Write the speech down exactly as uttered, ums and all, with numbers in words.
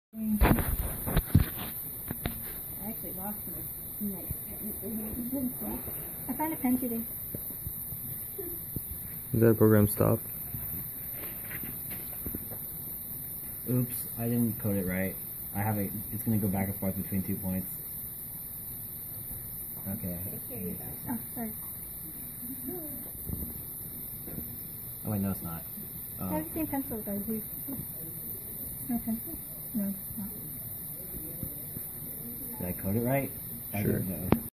I actually lost my nice pen. I found a pen today. Is that program stop? Oops, I didn't code it right. I have a, it's gonna go back and forth between two points. Okay. Oh, sorry. Oh wait, no it's not. I Oh. have the same pencil as I do. No pencil? No, it's not. Did I code it right? I Sure. don't know.